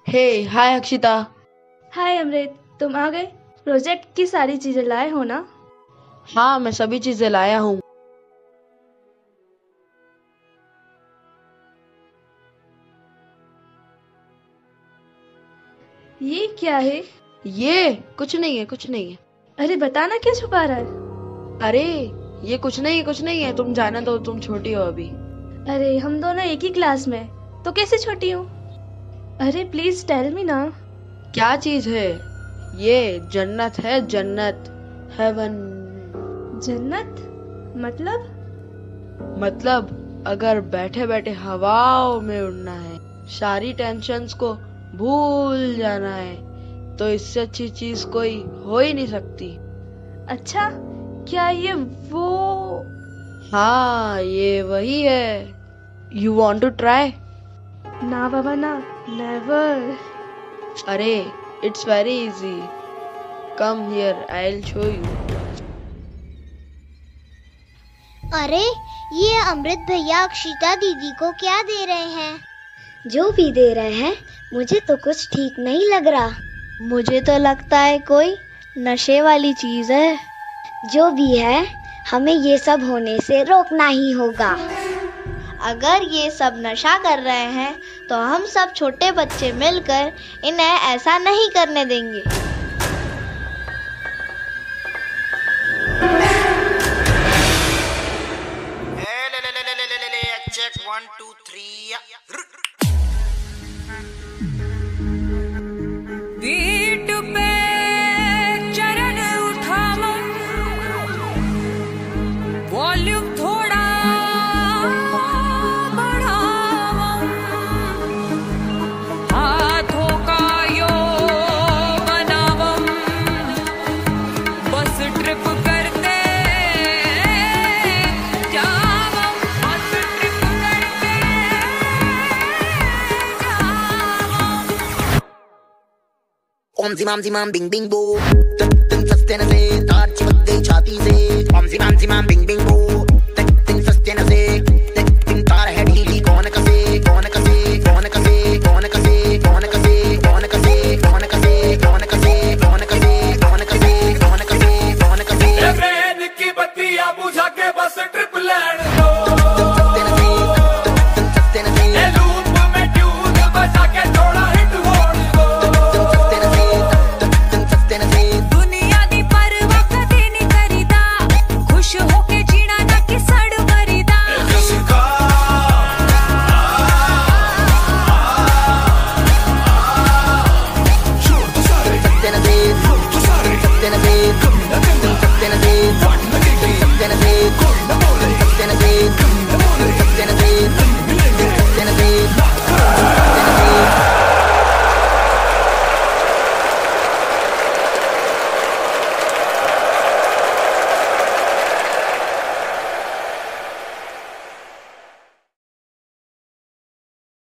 हे हाय अक्षिता। हाय अमृत, तुम आ गए। प्रोजेक्ट की सारी चीजें लाए हो ना? हाँ, मैं सभी चीजें लाया हूँ। ये क्या है? ये कुछ नहीं है, कुछ नहीं है। अरे बताना, क्या छुपा रहा है? अरे ये कुछ नहीं है, कुछ नहीं है। तुम जाना दो, तुम छोटी हो अभी। अरे हम दोनों एक ही क्लास में हैं, तो कैसे छोटी हूँ? अरे प्लीज टेल मी ना। क्या चीज है? ये जन्नत है, जन्नत, हेवन। जन्नत? मतलब अगर बैठे बैठे हवाओं में उड़ना है, सारी टेंशन्स को भूल जाना है, तो इससे अच्छी चीज कोई हो ही नहीं सकती। अच्छा, क्या ये वो? हाँ, ये वही है। You want to try? ना बाबा ना, नेवर। अरे it's very easy. Come here, I will show you. अरे ये अमृत भैया अक्षिता दीदी को क्या दे रहे हैं? जो भी दे रहे हैं, मुझे तो कुछ ठीक नहीं लग रहा। मुझे तो लगता है कोई नशे वाली चीज है। जो भी है, हमें ये सब होने से रोकना ही होगा। अगर ये सब नशा कर रहे हैं तो हम सब छोटे बच्चे मिलकर इन्हें ऐसा नहीं करने देंगे। Check 1 2 3 पीठ पे चरण उठाओ, वॉल्यूम थोड़ा बढ़ाओ, हाथों का योग बनाओ, बस ट्रिप करते जाओ, बस ट्रिप करते जाओ। ओम जिमाम बिंग बिंग बो तन तन सस्ते न से तार चिपक गई छाती से ओम जिमाम बिंग बिंग